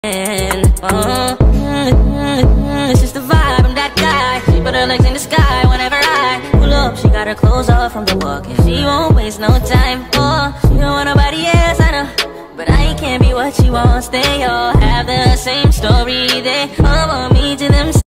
It's just the vibe, I'm that guy. She put her legs in the sky whenever I pull up. She got her clothes off from the walk, and she won't waste no time. Oh, she don't want nobody else, I know, but I can't be what she wants. They all have the same story. They all want me to them.